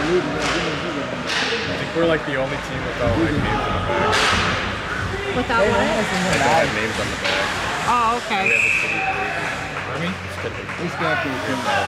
I think we're like the only team without like names on the back. Without what? They don't have names on the back. Oh, okay. We have the city. Army?